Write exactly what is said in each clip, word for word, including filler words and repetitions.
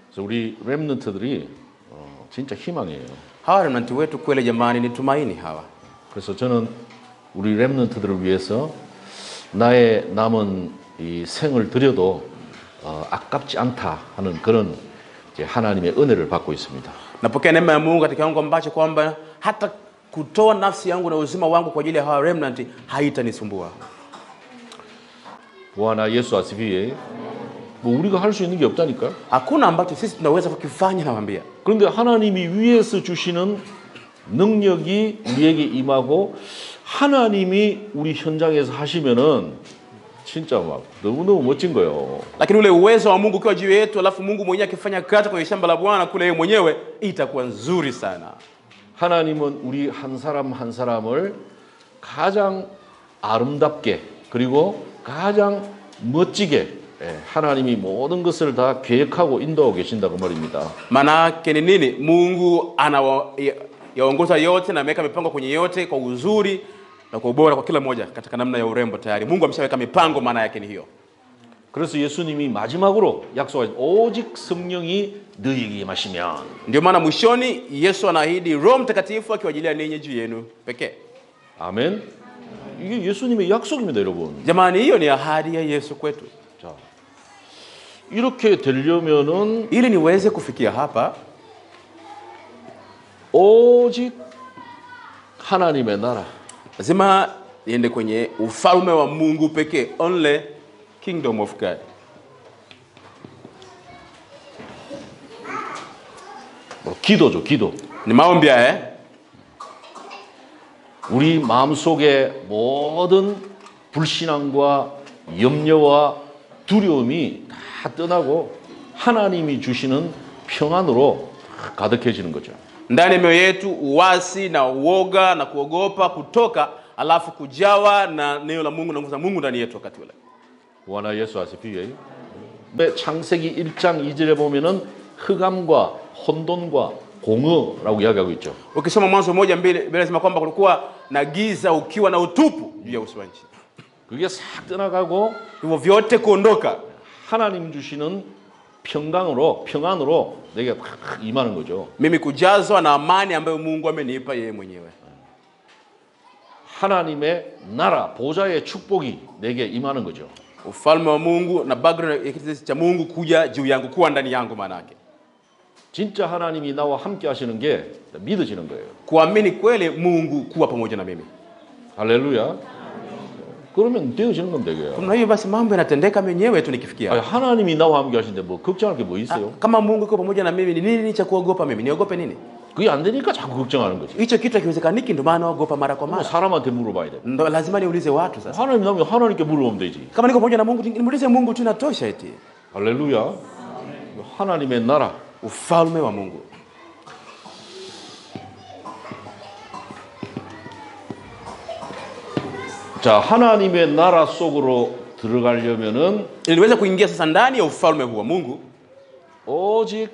그래서 우리 렘넌트들이 어, 진짜 희망이에요. Hawa remnant wetu kweli jamani ni tumaini hawa. 그래서 저는 우리 렘넌트들을 위해서 나의 남은 이 생을 들여도 어, 아깝지 않다 하는 그런 이제 하나님의 은혜를 받고 있습니다. Napokea neema ya Mungu katika kiwango ambacho kwamba hata kutoa nafsi yangu na uzima wangu kwa ajili ya hawa remnant haitanisumbua. Bwana Yesu asifiwe. 뭐 우리가 할 수 있는 게 없다니까. Hakuna ambacho sisi tunaweza kukifanya nawaambia. 그런데 하나님이 위에서 주시는 능력이 우리에게 임하고 하나님이 우리 현장에서 하시면은 진짜 막 너무너무 멋진 거예요. Lakini ule uwezo wa Mungu ukiwa juu yetu alafu Mungu mwenyewe akifanya kazi kwenye shamba la Bwana kule yeye mwenyewe itakuwa nzuri sana. 하나님은 우리 한 사람 한 사람을 가장 아름답게 그리고 가장 멋지게 하나님이 모든 것을 다 계획하고 인도하고 계신다고 말입니다. Maana yake ni nini? Mungu anayaongoza yote na ameweka mipango kwenye yote kwa uzuri na kwa ubora kwa kila mmoja katika namna ya urembo tayari. Mungu ameshaweka mipango, maana yake ni hiyo. 그래서 예수님이 마지막으로 약속하신 오직 성령이 너희에게 임하시면. Ndio maana mwishoni Yesu anaahidi Roho Mtakatifu akiwajilia ninyi juu yenu pekee. 아멘. 이게 예수님의 약속입니다, 여러분. Jamani, hiyo ni ahadi ya Yesu kwetu. 자, 이렇게 되려면은 ili niweze kufikia hapa 오직 하나님의 나라. lazima niende kwenye ufalme wa Mungu pekee, only kingdom of God. 뭐 기도죠, 기도. Ni maombi haya. 우리 마음속에 모든 불신앙과 염려와 두려움이 다 떠나고 하나님이 주시는 평안으로 가득해지는 거죠. Ndani ya mioyo yetu uasi na uoga na kuogopa kutoka, alafu kujawa na neno la Mungu na nguvu za Mungu ndani yetu wakati ule. Bwana Yesu asifiwe. 창세기 일 장 이 절에 보면은 흑암과 혼돈과 공허라고 이야기하고 있죠. Ukisoma Mwanzo moja mbili inasema kwamba kulikuwa na giza ukiwa na utupu juu ya uso wa nchi. 그게 싹 떠나가고 hivyo vyote kuondoka, 하나님 주시는 평강으로 평안으로 내게 딱 임하는 거죠. mimi kujazwa na amani ambayo Mungu amenipa yeye mwenyewe. 하나님의 나라 보좌의 축복이 내게 임하는 거죠. Ufalme wa Mungu na background ya kitu cha Mungu kuja juu yangu, kuwa ndani yangu, maana yake 진짜 하나님이 나와 함께 하시는 게 믿어지는 거예요. kuamini kweli Mungu kuwa pamoja na mimi. 할렐루야. 그러면 되어지는 겁니다, 이게. Kwa hiyo basi mambo yanatendeka mwenyewe tu nikifikia. 아니, 하나님이 나와 함께 하시는데 뭐 걱정할 게 뭐 있어요? Kama Mungu yuko pamoja na mimi, ni nini cha kuogopa mimi? Niogope nini? 그게 안 되니까 자꾸 걱정하는 거지. Hicho kitu hakiwezekaniki, ndio maana naogopa mara kwa 뭐 mara. 사람한테 물어봐야 돼. Ndio lazima niulize watu sasa. 하나님 나오면 하나님께 물어보면 되지. Kama niko pamoja na Mungu, nimuulize Mungu tu, inatosha eti. 할렐루야. 하나님의 나라, ufalme wa Mungu. 자, 하나님의 나라 속으로 들어가려면은 iliweza kuingia sasa ndani ya ufalme huu wa Mungu, 오직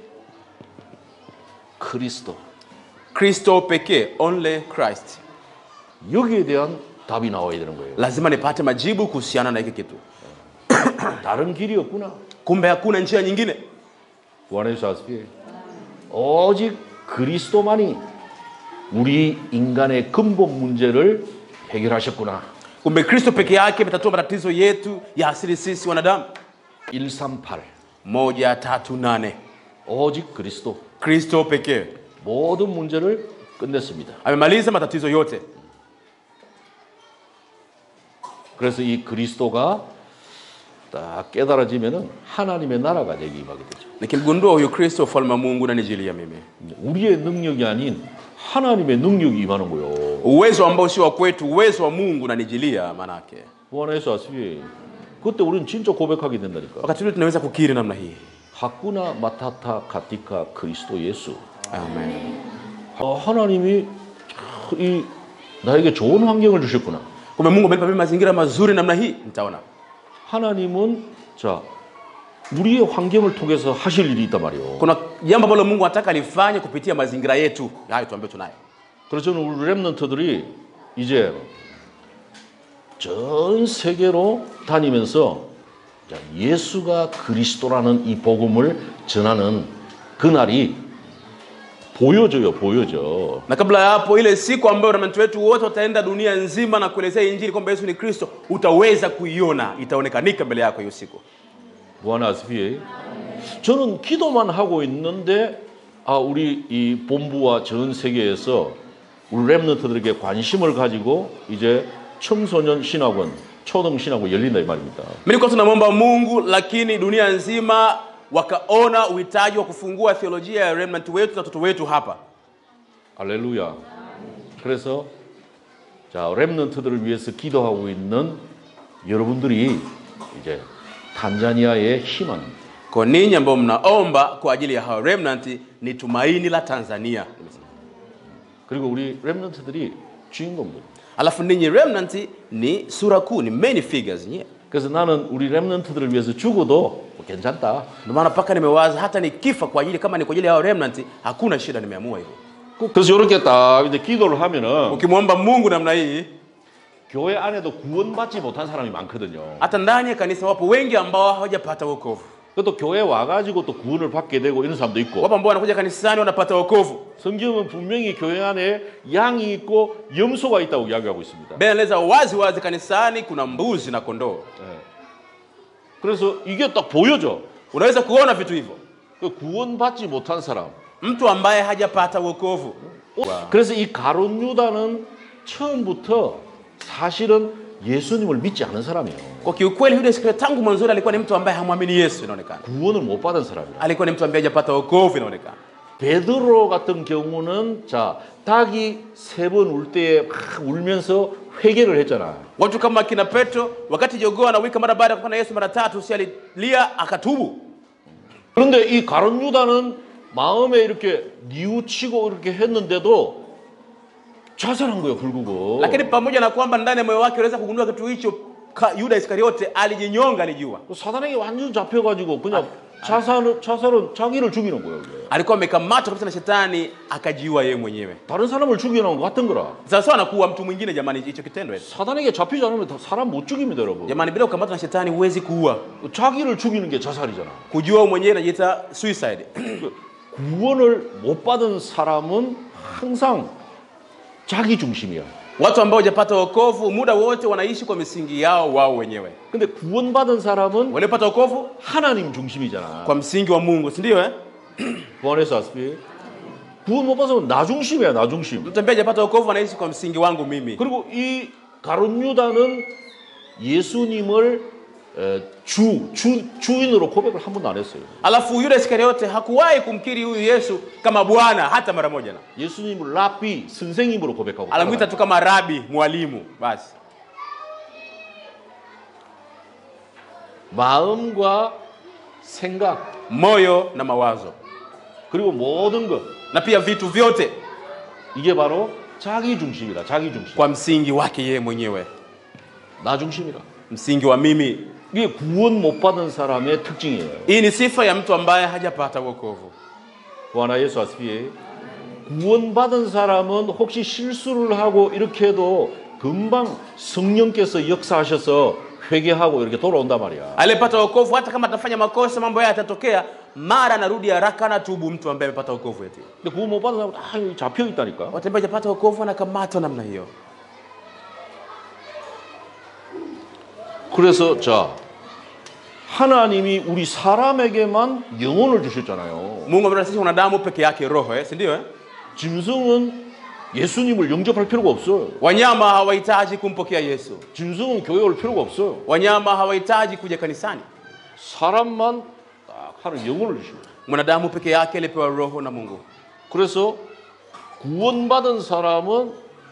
그리스도, Kristo pekee, only Christ. 여기에 대한 답이 나와야 되는 거예요. Lazima nipate majibu kuhusiana na hiki kitu. 다른 길이 없구나. Kumbe hakuna njia nyingine. Bwana Yesu asifiwe. 오직 그리스도만이 우리 인간의 근본 문제를 해결하셨구나. Kumbe Kristo peke yake ametatua matatizo yetu ya asili sisi wanadamu. 일삼팔 moja tatu nane 오직 그리스도. Kristo pekee 모든 문제를 끝냈습니다. amemaliza matatizo yote. 그래서 이 그리스도가 딱 깨달아지면은 하나님의 나라가 내게 임하게 되죠. Nikimgundua huyu Kristo, ufalme wa Mungu unanijilia mimi. 우리의 능력이 아닌 하나님의 능력이 임하는 거요. Uwezo ambao si wa kwetu, uwezo wa Mungu unanijilia maana yake. Bwana Yesu asifiwe. 그때 우리는 진짜 고백하게 된다니까. Wakati ule tunaweza kukiri namna hii. 하쿠나 마타타 가티카 그리스도 예수. Amen. 아, 하나님이 이 나에게 좋은 환경을 주셨구나. Kumbe Mungu amenipa mimi mazingira mazuri namna hii, nitaona. 하나님은 자 우리의 환경을 통해서 하실 일이 있단 말이에요. Kuna jambo ambalo Mungu anataka alifanye kupitia mazingira yetu. Hayo tuambie tunayo. 그래서 저는 우리 렘넌트들이 이제 전 세계로 다니면서 예수가 그리스도라는 이 복음을 전하는 그날이 보여져요, 보여져. Na kabla ya hapo, ile siku ambayo remnant wetu wote wataenda dunia nzima na kuelezea injili kwamba Yesu ni Kristo, utaweza kuiona, itaonekanika mbele yako hiyo siku. Bwana asifiwe. 저는 기도만 하고 있는데 아, 우리 이 본부와 전 세계에서 우리 렘넌트들에게 관심을 가지고 이제 청소년 신학원, 초등 신학원 열린다 이 말입니다. Mimi kwa tunamwomba Mungu, lakini dunia nzima wakaona uhitaji wa kufungua theolojia ya remnant wetu na watoto wetu hapa. 할렐루야. 그래서 자, 렘넌트들을 위해서 기도하고 있는 여러분들이 이제 탄자니아의 희망입니다. Kwa ninyi ambao mnaomba kwa ajili ya hao remnant, ni tumaini la Tanzania. 그리고 우리 렘넌트들이 주인공들. Alafu ninyi remnant ni sura kuu, ni main figures nyie. 그래서 나는 우리 렘넌트들을 위해서 죽어도 뭐 괜찮다. Ndio maana paka nimewaza hata nikifa kwa ajili, kama ni kwa ajili ya hao remnant, hakuna shida, nimeamua hivyo. 그래서 이렇게 딱 이제 기도를 하면은 Ukimwomba Mungu namna hii, 교회 안에도 구원받지 못한 사람이 많거든요. hata ndani ya kanisa wapo wengi ambao hawajapata wokovu. 또 교회 와가지고 또 구원을 받게 되고 이런 사람도 있고. Wapo ambao wanakuja kanisani wanapata wokovu. 성경은 분명히 교회 안에 양이 있고 염소가 있다고 이야기하고 있습니다. Biblia inaeleza wazi wazi kanisani kuna mbuzi na kondoo. 네. 그래서 이게 딱 보여져. Unaweza kuona vitu hivyo. 그 구원받지 못한 사람. Mtu ambaye hajapata wokovu. 그래서 이 가룟 유다는 처음부터 사실은 예수님을 믿지 않은 사람이에요. Kwa kiukweli Yuda Iskarioti tangu mwanzo alikuwa ni mtu ambaye hamwamini Yesu, inaonekana. 구원을 못 받은 사람이에요. Alikuwa ni mtu ambaye hajapata wokovu, inaonekana. 베드로 같은 경우는 자, 닭이 세 번 울 때에 막 울면서 회개를 했잖아. Watu kama kina Petro, wakati jogoo anawika mara baada ya kupona Yesu mara tatu, si alilia akatubu. 그런데 이 가룟 유다는 마음에 이렇게 뉘우치고 이렇게 했는데도 자살한 거예요, 결국은. Lakini pamoja na kwamba ndani ya moyo wake aliweza kugundua kitu hicho, Yuda Iskarioti alijinyonga, alijua. 사단에게 완전 잡혀가지고 그냥 자살은 자살은 자기를 죽이는 거예요. Alikuwa amekamatwa kabisa na shetani, akajiua yeye mwenyewe. 다른 사람을 죽이는 거 같은 거라. Sasa anakuwa mtu mwingine, jamani, hicho kitendo hicho. 사단에게 잡히지 않으면 사람 못 죽입니다, 여러분. Jamani, bila kukamatwa na shetani huwezi kuua. 자기를 죽이는 게 자살이잖아. Kujua mwenyewe inajiita suicide. 구원을 못 받은 사람은 항상 자기 중심이야. Watu ambao hawajapata wokovu muda wote wanaishi kwa misingi yao wao wenyewe. 근데 구원받은 사람은 Waliopata wokovu 하나님 중심이잖아. kwa msingi wa Mungu, si ndio eh? 구원해서 아스피. 구원 못 받으면 나 중심이야, 나 중심. Mtu ambaye hajapata wokovu anaishi kwa msingi wangu mimi. 그리고 이 가룟 유다는 예수님을 주, 주, 주인으로 고백을 한 번도 안 했어요. Alafu Yuda Iskarioti hakuwahi kumkiri huyu Yesu kama Bwana hata mara moja. Na 예수님을 라비, 선생님으로 고백하고. anamuita tu kama rabi, mwalimu basi. 마음과 생각, moyo na mawazo, 그리고 모든 것, na pia vitu vyote, 이게 바로 자기 중심이다. 자기 중심. kwa msingi wake yeye mwenyewe. 나 중심이라. Msingi wa mimi. 이게 구원 못 받은 사람의 특징이에요. Hii ni sifa ya mtu ambaye hajapata wokovu. bwana Yesu asifiwe. 구원 받은 사람은 혹시 실수를 하고 이렇게 해도 금방 성령께서 역사하셔서 회개하고 이렇게 돌아온단 말이야. Aliyepata wokovu hata kama atafanya makosa, mambo haya yatatokea, mara anarudi haraka na tubu. Mtu ambaye amepata wokovu eti. 근데 구원 못 받은 사람은 다 잡혀 있다니까. Watu ambao hajapata wokovu wanakamatwa namna hiyo. 그래서 자, 하나님이 우리 사람에게만 영혼을 주셨잖아요. Mungu ametupa sisi wanadamu peke yake roho, eh, si ndio eh? 짐승은 예수님을 영접할 필요가 없어요. Wanyama hawahitaji kumpokea Yesu. 짐승은 교회 올 필요가 없어요. Wanyama hawahitaji kuja kanisani. 사람만 딱 하는 영혼을 주시고. Mwanadamu peke yake alipewa roho na Mungu. 그래서 구원받은 사람은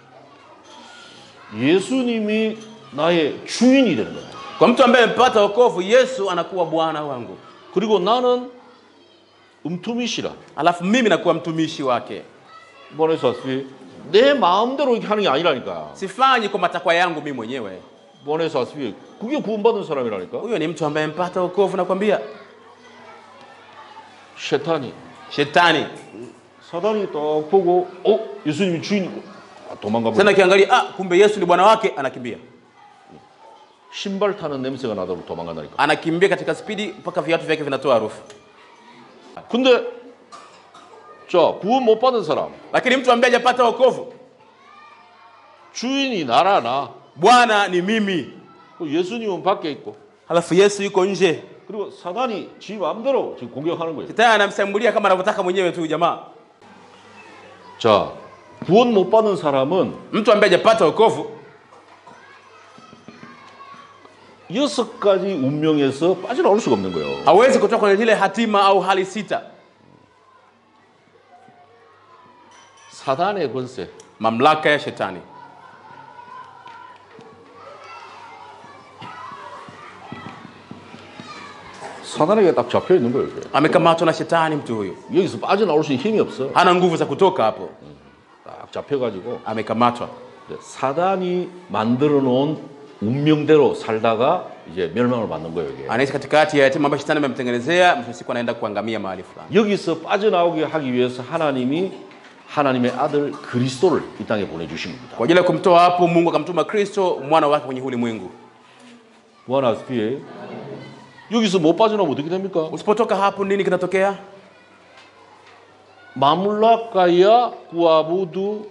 예수님이 나의 주인이 되는 거예요. Kwa mtu ambaye amepata wokovu, Yesu anakuwa Bwana wangu. 그리고 나는 음투미시라. Alafu mimi nakuwa mtumishi wake. bon에서 내 마음대로 이렇게 하는 게 아니라니까. Sifanyi kwa matakwa yangu mimi mwenyewe. bon에서 asfi. 그게 구원받은 사람이라니까. Huyo ni mtu ambaye amepata wokovu, nakwambia. 셰탄이. Shetani. 사단이 딱 보고 어, 예수님이 주인이고 도망가 버려. Sana kiangalia, ah, kumbe Yesu ni Bwana wake, anakimbia. 신발 타는 냄새가 나도록 도망간다니까. Anakimbia katika spidi mpaka viatu vyake vinatoa harufu. 근데 자, 구원 못 받은 사람. Lakini mtu ambaye hajapata wokovu, 주인이 나라나. Bwana ni mimi, 예수님은 밖에 있고. halafu Yesu yuko nje. 그리고 사단이 지 마음대로 지금 공격하는 거예요. Shetani anamshambulia kama anavyotaka mwenyewe tu jamaa. 자, 구원 못 받은 사람은 Mtu ambaye hajapata wokovu 여섯 가지 운명에서 빠져나올 수가 없는 거예요. hawezi kutoka kwenye ile hatima au hali sita. 사단의 권세, Mamlaka ya shetani. 사단에게 딱 잡혀 있는 거예요. 이게. Amekamatwa na shetani mtu huyu. 여기서 빠져나올 수 있는 힘이 없어. Hana nguvu za kutoka hapo. 딱 잡혀가지고 Amekamatwa. 사단이 만들어 놓은 운명대로 살다가 이제 멸망을 받는 거예요. 이게. Anaishi katikati ya yatima ambayo shetani amemtengenezea, mwisho siku anaenda kuangamia mahali fulani. 여기서 빠져나오게 하기 위해서 하나님이 하나님의 아들 그리스도를 이 땅에 보내주신 겁니다. Kwa ajili ya kumtoa hapo, Mungu akamtuma Kristo mwana wake kwenye ulimwengu. Bwana asifiwe. 여기서 못 빠져나오면 어떻게 됩니까? Usipotoka hapo nini kinatokea? 마물라카야 구아부두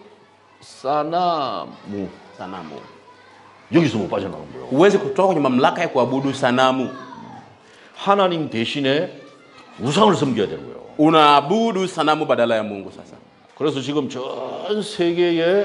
사나무. Sanamu. 여기서 못 빠져나오는 거예요. Huwezi kutoka kwenye mamlaka ya kuabudu sanamu. 하나님 대신에 우상을 섬겨야 되는 거예요. Unaabudu sanamu badala ya Mungu sasa. 그래서 지금 전 세계에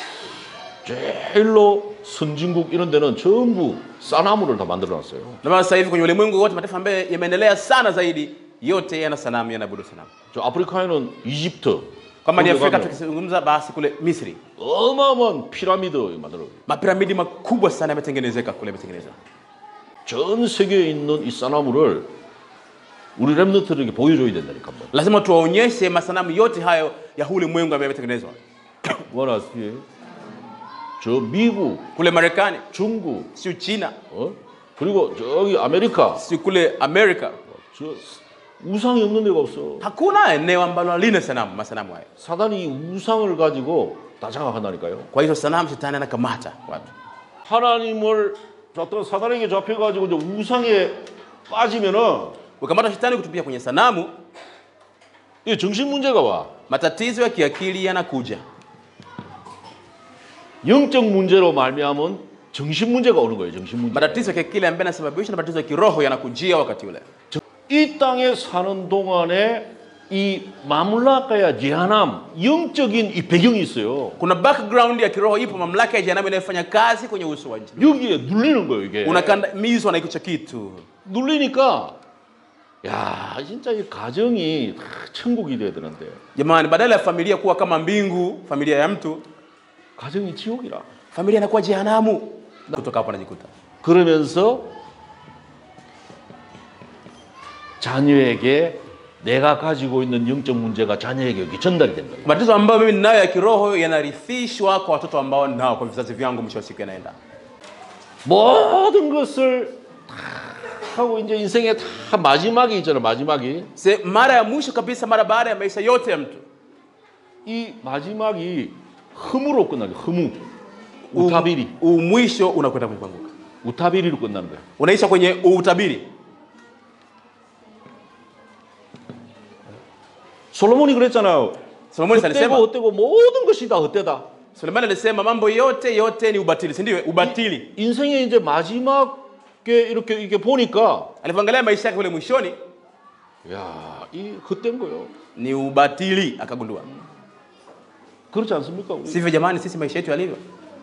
제일로 선진국 이런 데는 전부 사나무를 다 만들어놨어요. Na maana sasa hivi kwenye ulimwengu wote mataifa ambayo yameendelea sana zaidi, yote yana sanamu, yanaabudu sanamu. 저 아프리카에는 이집트, Kama ni Afrika tukizungumza basi kule Misri, 어마어마한 피라미드 만들어요. mapiramidi makubwa sana yametengenezeka kule, yametengenezwa. 전 세계에 있는 이 사나무를 우리 렘넌트들에게 보여줘야 된다니까. Lazima tuwaonyeshe masanamu yote hayo ya ulimwengu ambayo yametengenezwa. 원하시에 저 미국, Kule Marekani, 중국, si China, 어? 그리고 저기 아메리카, si kule Amerika, 저 우상이 없는 데가 없어. hakuna eneo ambalo halina sanamu, masanamu hayo. 사단이 우상을 가지고 다 장악한다니까요. Kwa hiyo sanamu shetani anakamata watu. 하나님을 어떤 사단에게 잡혀가지고 이제 우상에 빠지면은 Ukamata shetani kutupia kwenye sanamu, 이 정신 문제가 와. matatizo ya kiakili yanakuja. 영적 문제로 말미암은 정신 문제가 오는 거예요. 정신 문제. Matatizo ya kiakili ambayo yanasababisha na matatizo ya kiroho yanakujia wakati ule. 이 땅에 사는 동안에 이 마물라카야 제하남 영적인 이 배경이 있어요. Kuna background ya kiroho ipo, mamlaka ya jehanamu inayofanya kazi kwenye uso wa nchi. 여기에 눌리는 거예요, 이게. Unakandamizwa na hicho kitu. 눌리니까 야, 진짜 이 가정이 다 천국이 돼야 되는데. Jamani, badala ya familia kuwa kama mbingu, familia ya mtu, 가정이 지옥이라. familia inakuwa jehanamu. Kutoka hapo anajikuta. 그러면서 자녀에게 내가 가지고 있는 영적 문제가 자녀에게 여기 전달이 된 거예요. Matatizo ambayo mimi ninayo ya kiroho yanarithishwa kwa watoto ambao nao, kwa vizazi vyangu, mwisho wa siku yanaenda. 모든 것을 다 하고 이제 인생의 다 마지막이 있잖아요. 마지막이. Se mara ya mwisho kabisa, mara baada ya maisha yote ya mtu, 이 마지막이 흠으로 끝나게. 흠우. 우타비리. mwisho unakwenda kwenye kuanguka. 우타비리로 끝나는 거예요. Unaisha kwenye utabiri. 솔로몬이 그랬잖아요. Solomoni 헛되고 alisema, 헛되고 모든 것이 다 헛되다. Solomoni alisema mambo yote yote ni ubatili, si ndio? Ubatili. 인생의 이제 마지막에 이렇게 이렇게 보니까 Alipoangalia maisha yake kule mwishoni, 야, 이 헛된 거요. ni ubatili, akagundua. 그렇지 않습니까? 우리? Sivyo jamani, sisi maisha yetu yalivyo.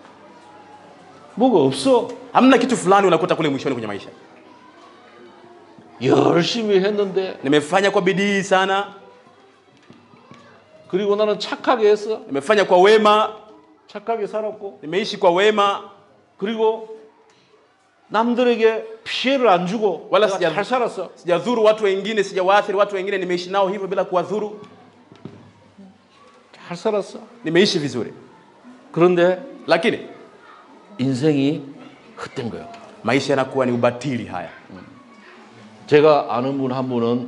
뭐가 없어. Hamna kitu fulani unakuta kule mwishoni kwenye maisha. 열심히 했는데 Nimefanya kwa bidii sana, 그리고 나는 착하게 했어. nimefanya kwa wema, 착하게 살았고 nimeishi kwa wema, 그리고 남들에게 피해를 안 주고 Wala 내가 sija- 잘 살았어. sijadhuru watu wengine, sijawaathiri watu wengine, nimeishi nao hivyo bila kuwadhuru, 잘 살았어. nimeishi vizuri. 그런데 Lakini 인생이 헛된 거예요. maisha yanakuwa ni ubatili haya. 제가 아는 분 한 분은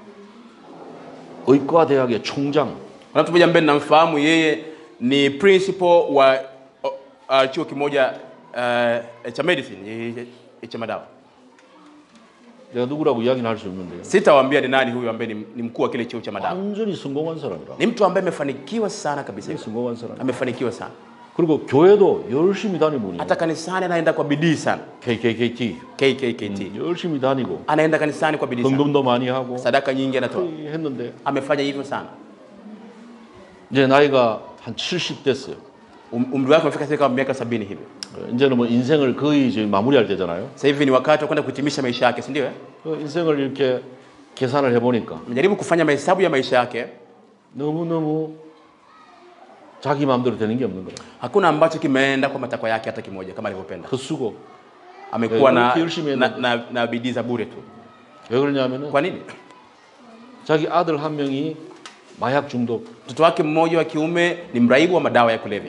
의과대학의 총장, Kuna mtu mmoja ambaye namfahamu, yeye ni principal wa uh, uh, chuo kimoja uh, cha medicine, eh, cha madawa. 내가 누구라고 이야기는 할 수 없는데요. Sitawaambia ni nani huyu ambaye ni, ni mkuu wa kile cheo cha madawa. 완전히 성공한 사람이라. Ni mtu ambaye amefanikiwa sana kabisa. 성공한 사람. Amefanikiwa sana. 그리고 교회도 열심히 다니는 Hata kanisani anaenda kwa bidii sana. 케이케이케이티. 케이케이케이티. 음, 열심히 다니고. Anaenda kanisani kwa bidii sana. 헌금도 많이 하고. Sadaka nyingi anatoa. 했는데 Amefanya hivyo sana. 이제 나이가 한 칠십 됐어요. Um, umri wake umefika sasa kama miaka sabini hivi. 이제는 뭐 인생을 거의 이제 마무리할 때잖아요. Sasa hivi ni wakati wa kwenda kuhitimisha maisha yake, si ndio? Eh? 그 인생을 이렇게 계산을 해보니까 Najaribu kufanya mahesabu ya maisha yake. 너무너무 자기 마음대로 되는 게 없는 거예요. Hakuna ambacho kimeenda kwa matakwa yake hata kimoja kama alivyopenda. 그 수고. Amekuwa 네, na, 이렇게 열심히 na, 했는데. na, na bidii za bure tu. 왜 그러냐면은 Kwa nini? 자기 아들 한 명이 마약 중독. Mtoto wake mmoja wa kiume ni mraibu wa madawa ya kulevya.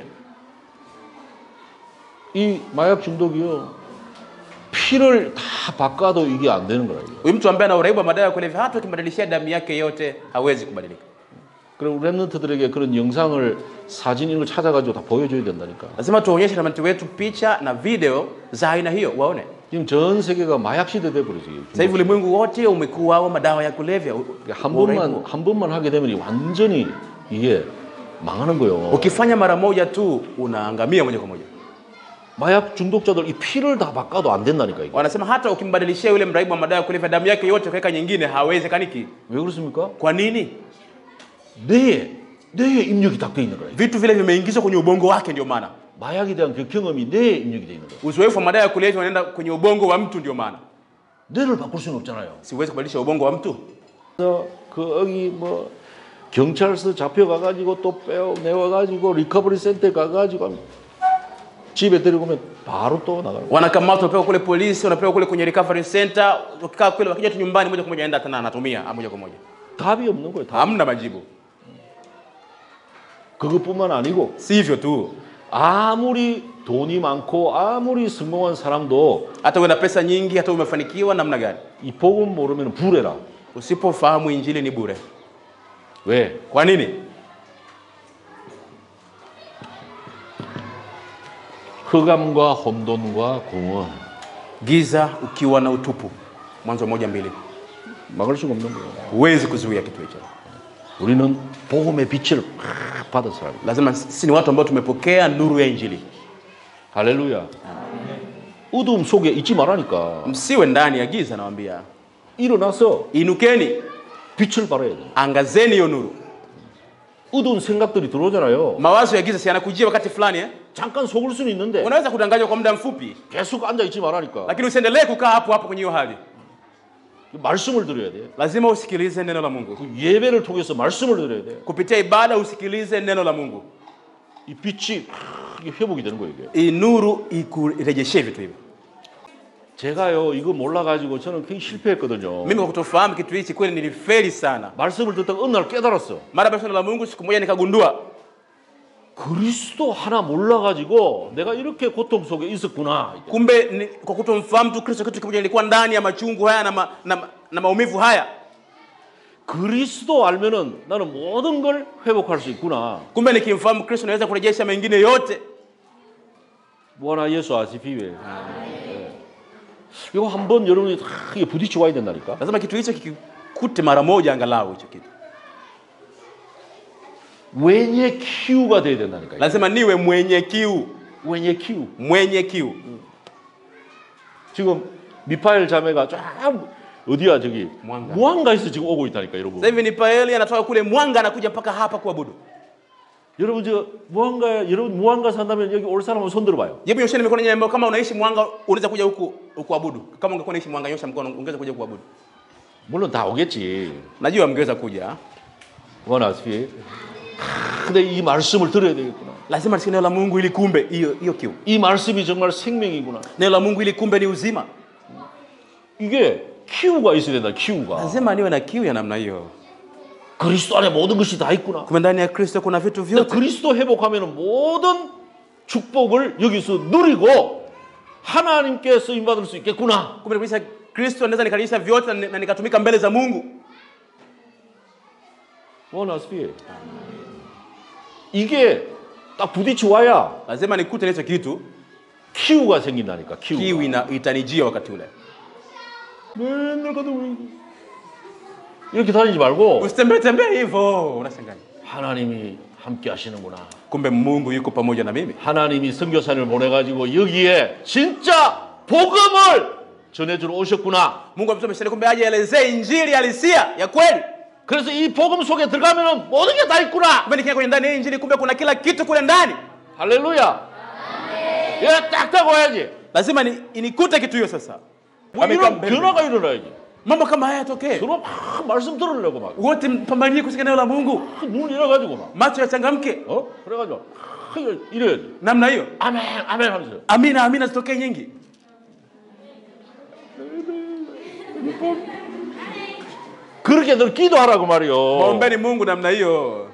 이 마약 중독이요. 피를 다 바꿔도 이게 안 되는 거예요. Huyu mtu ambaye ana uraibu wa madawa ya kulevya hata ukimbadilishia damu yake yote hawezi kubadilika. 그리고 랩런트들에게 그런 영상을 사진 이런 걸 찾아가지고 다 보여줘야 된다니까. Lazima tuonyeshe 렘넌트 wetu picha na video za aina hiyo waone. 지금 전 세계가 마약 시대 돼 버렸어요. Sasa hivi ulimwengu wote umekuwa wa madawa ya kulevya. 한 번만 한 번만 하게 되면 완전히 이게 망하는 거예요. Ukifanya mara moja tu unaangamia moja kwa moja. 마약 중독자들 이 피를 다 바꿔도 안 된다니까 이게. Wanasema hata ukimbadilishia yule mraibu wa madawa ya kulevya damu yake yote ukaweka nyingine hawezekani. 왜 그렇습니까? Kwa nini? 뇌에 뇌에 입력이 딱 돼 있는 거예요. Vitu vile vimeingizwa kwenye ubongo wake ndio maana. 마약에 대한 그 경험이 뇌에 입력이 돼 있는 거예요. Uzoefu wa madawa ya kulevya unaenda kwenye ubongo wa mtu ndio maana. 뇌를 바꿀 수는 없잖아요. Siwezi kubadilisha ubongo wa mtu. 그래서 거기 뭐 경찰서 잡혀가 가지고 또 빼어 내와 가지고 리커버리 센터에 가 가지고 집에 데리고 오면 바로 또 나가요. Wanakamatwa wanapewa kule polisi, wanapewa kule kwenye recovery center, ukikaa kule wakija tu nyumbani moja kwa moja aenda tena anatumia moja kwa moja. 답이 없는 거예요. 답. Hamna majibu. 그것뿐만 아니고 Sivyo tu. 아무리 돈이 많고 아무리 성공한 사람도 Hata una pesa nyingi, hata umefanikiwa namna gani, 이 복음 모르면 불해라. usipofahamu injili ni bure. 왜? Kwa nini? 흑암과 혼돈과 공허. Giza ukiwa na utupu. Mwanzo moja mbili. 막을 수가 없는 거예요. Huwezi kuzuia kitu hicho. 우리는 복음의 빛을 받은 사람. Lazima sisi ni watu ambao tumepokea nuru ya injili. 할렐루야. 어두움 속에 있지 말라니까. Msiwe ndani ya giza nawaambia. 일어나서 Inukeni, 빛을 발해야 돼. angazeni hiyo nuru. 어두운 생각들이 들어오잖아요. Mawazo ya giza si yanakujia wakati fulani eh? 잠깐 속을 수는 있는데 Unaweza kudanganywa kwa muda mfupi, 계속 앉아 있지 말라니까. lakini usiendelee kukaa hapo hapo kwenye hiyo hali. 말씀을 들어야 돼. Lazima usikilize neno la Mungu. 그 예배를 통해서 말씀을 들어야 돼. Kupitia ibada usikilize neno la Mungu. 이 빛이 이게 회복이 되는 거예요, 이게. Hii nuru ikurejeshe vitu hivi. 제가요 이거 몰라가지고 저는 굉장히 실패했거든요. Mimi kwa kutofahamu kitu hichi kweli nilifeli sana. 말씀을 듣다가 어느 날 깨달았어. Mara baada ya neno la Mungu siku moja nikagundua 그리스도 하나 몰라가지고 내가 이렇게 고통 속에 있었구나. kumbe ni, kwa kutomfahamu tu Kristo kitu kimoja nilikuwa ndani ya machungu haya na, ma, na, na maumivu haya. 그리스도 알면은 나는 모든 걸 회복할 수 있구나. Kumbe nikimfahamu Kristo naweza kurejesha mengine yote. 뭐나 예수 아시피에. 이거 한번 여러분이 다 이게 부딪혀 와야 된다니까. Lazima kitu hicho kikikute mara moja angalau hicho kitu. wenye kiu가 돼야 된다니까. Lazima niwe mwenye kiu. wenye kiu. Mwenye kiu. 지금 미파엘 자매가 쫙 어디야 저기 무안가. 무안가에서 지금 오고 있다니까 여러분. Sasa hivi ni Paeli anatoka kule Mwanga anakuja mpaka hapa kuabudu. 여러분 저 무안가 여러분 무안가 산다면 여기 올 사람은 손 들어봐요. Hebu nyosheni mikono yenu kama unaishi Mwanga unaweza kuja huku kuabudu. Kama ungekuwa unaishi Mwanga nyosha mkono ungeweza kuja kuabudu. 물론 다 오겠지. Najua mngeweza kuja. 원하시. 근데 이 말씀을 들어야 되겠구나. Lazima nisikie neno la Mungu ili kumbe hiyo hiyo kiu. 이 말씀이 정말 생명이구나. Neno la Mungu ili kumbe ni uzima. 이게 키우가 있어야 된다. 키우가. Lazima niwe na kiu ya namna hiyo. 그리스도 안에 모든 것이 다 있구나. Kumbe ndani ya Kristo kuna vitu vyote. 그리스도 회복하면은 모든 축복을 여기서 누리고 하나님께 쓰임 받을 수 있겠구나. Kumbe kabisa Kristo anaweza nikalisha vyote na nikatumika mbele za Mungu. 원하스피. 이게 딱 부딪혀 와야 Lazima nikute hicho kitu. 키우가 생긴다니까. 키우가. Kiu ina itanijia wakati ule. 맨날 가도 이렇게 다니지 말고 Usitembee tembee hivyo unashangaa. 하나님이 함께 하시는구나. Kumbe Mungu yuko pamoja na mimi. 하나님이 선교사를 보내가지고 여기에 진짜 복음을 전해주러 오셨구나. Mungu amtuma kumbe aje elezee injili halisia ya kweli. 그래서 이 복음 속에 들어가면은 모든 게 다 있구나. Kumbe nikiingia kwenye ndani ya injili kumbe kuna kila kitu kule ndani. 할렐루야. 얘가 딱 타고 와야지. Lazima ni inikute kitu hiyo sasa. 뭐 이런 변화가 일어나야지. Mambo kama haya yatokee. 서로 막 말씀 들으려고 막. Wote mpambanie kusikia neno la Mungu. 눈 열어가지고 막. Macho yachangamke. 어? 그래가지고 이래야지. Namna hiyo. 아멘 아멘 하면서. Amina amina zitokee nyingi. 그렇게 늘 기도하라고 말이요. Muombeeni Mungu namna hiyo.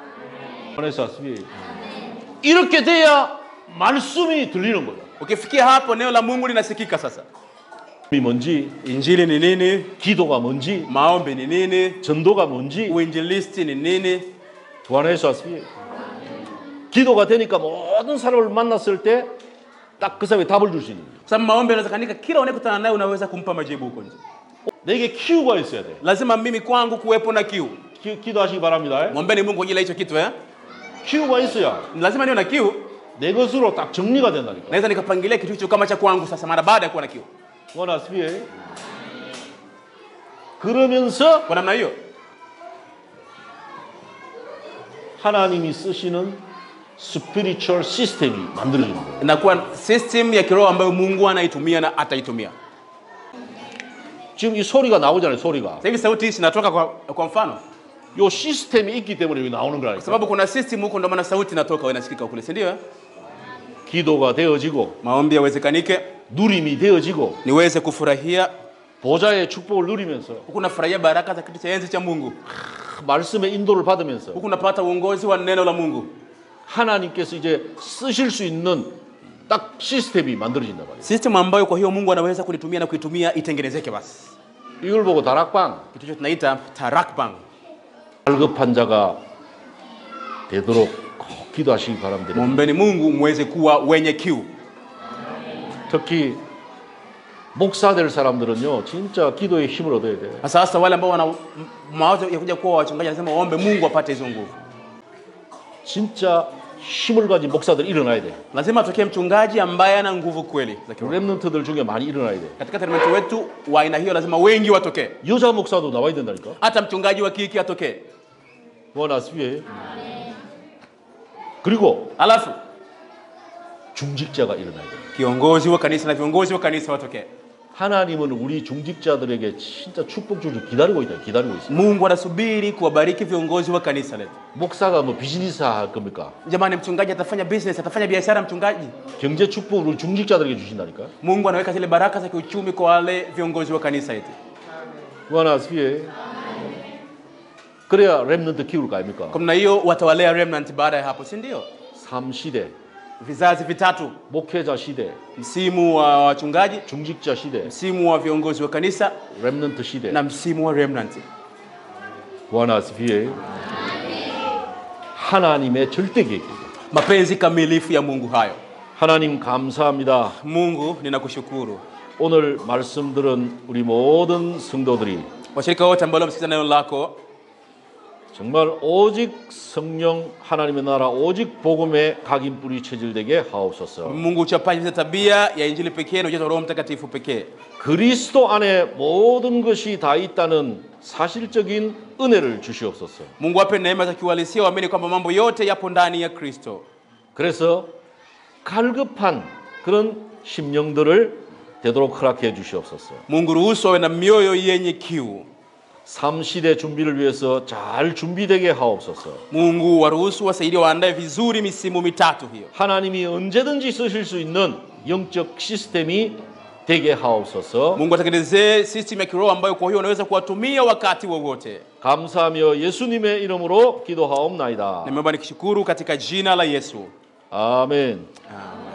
이렇게 돼야 말씀이 들리는 거예요. Ukifikia hapo neno la Mungu linasikika sasa. 뭔지, Injili ni nini? 기도가 뭔지, Maombi ni nini? 전도가 뭔지, Uinjilisti ni nini? Bwana Yesu asifiwe. 기도가 되니까 모든 사람을 만났을 때 딱 그 사람이 답을 줄 수 있는 거예요. Sababu maombi yanawezekanika kila unayekutana naye unaweza kumpa majibu huko nje. 내게 키우가 있어야 돼. Lazima mimi kwangu kuwepo na kiu. 기, 기도하시기 바랍니다. Muombeeni Mungu kwa ajili ya hicho kitu eh? 키우가 있어야 Lazima niwe na kiu. 내 것으로 딱 정리가 된다니까. Naweza nikapangilia kitu hicho kama cha kwangu sasa mara baada ya kuwa na kiu. Bwana asifiwe. 그러면서 Kwa namna hiyo 하나님이 쓰시는 스피리추얼 시스템이 만들어지는 거예요. inakuwa system ya kiroho ambayo Mungu anaitumia na ataitumia. 지금 이 소리가 나오잖아요, 소리가. Sasa hivi sauti hii inatoka kwa kwa mfano. 요 시스템이 있기 때문에 여기 나오는 Kwa 거라니까. sababu kuna system huko ndio maana sauti inatoka inasikika kule, si ndio eh? 기도가 되어지고 Maombi yawezekanike, 누림이 되어지고 niweze kufurahia 보좌의 축복을 누리면서 huku nafurahia baraka za kiti cha enzi cha Mungu. 말씀의 인도를 받으면서 Huku napata uongozi wa neno la Mungu. 하나님께서 이제 쓰실 수 있는 딱 시스템이 만들어진단 말이에요. System ambayo kwa hiyo Mungu anaweza kunitumia na kuitumia itengenezeke basi. 이걸 보고 다락방, Kitu hicho tunaita tarakbang. 갈급한 자가 되도록 꼭 기도하시기 바랍니다. Muombeeni Mungu muweze kuwa wenye kiu. 특히 목사 될 사람들은요, 진짜 기도에 힘을 얻어야 돼요. Sasa hasa wale ambao wana mawazo ya kuja kuwa wachungaji anasema waombe Mungu apate hizo nguvu. 진짜 힘을 가진 목사들 일어나야 돼. Lazima atokee mchungaji ambaye ana nguvu kweli za kiroho. 렘넌트들 중에 많이 일어나야 돼. Katika remnant wetu wa aina hiyo lazima wengi watokee. 여자 목사도 나와야 된다니까. Hata mchungaji wa kike atokee. Bwana asifiwe. 그리고 Alafu 중직자가 일어나야 돼. kiongozi wa kanisa na viongozi wa kanisa watokee. 하나님은 우리 중직자들에게 진짜 축복 주를 기다리고 있다. 기다리고 있어. Mungu anasubiri kuwabariki viongozi wa kanisa letu. 목사가 뭐 비즈니스 할 겁니까? Jamani, mchungaji atafanya business, atafanya biashara mchungaji. 경제 축복을 우리 중직자들에게 주신다니까. Mungu anaweka zile baraka za kiuchumi kwa wale viongozi wa kanisa yetu. Bwana asifiwe. 그래야 렘넌트 키울 거 아닙니까? Kwa maana hiyo watawalea remnant baada ya hapo, si ndio? 삼 시대, Vizazi vitatu. 목회자 시대, Msimu wa wachungaji, 중직자 시대, msimu wa viongozi wa kanisa 렘넌트 시대. na msimu wa remnant. Bwana asifiwe. 하나님의 절대 계획입니다. Mapenzi kamilifu ya Mungu hayo. 하나님 감사합니다. Mungu ninakushukuru. 오늘 말씀 들은 우리 모든 성도들이 Washirika wote ambao wamesikiza neno lako, 정말 오직 성령 하나님의 나라 오직 복음의 각인뿌리 체질되게 하옵소서. Mungu uchapaje tabia ya injili pekee na ujazo wa Roho Mtakatifu pekee. 그리스도 안에 모든 것이 다 있다는 사실적인 은혜를 주시옵소서. Mungu ape neema za kiuhalisia waamini kwamba mambo yote yapo ndani ya Kristo. 그래서 갈급한 그런 심령들을 되도록 허락해 주시옵소서. Mungu ruhusu wawe na mioyo yenye kiu. 삼 시대 준비를 위해서 잘 준비되게 하옵소서. Mungu waruhusu wasaidie waandae vizuri misimu mitatu hiyo. 하나님이 언제든지 쓰실 수 있는 영적 시스템이 되게 하옵소서. Mungu atengenezee system ya kiroho ambayo kwa hiyo unaweza kuwatumia wakati wowote. 감사하며 예수님의 이름으로 기도하옵나이다. Nimeomba nikishukuru katika jina la Yesu. 아멘. Amen.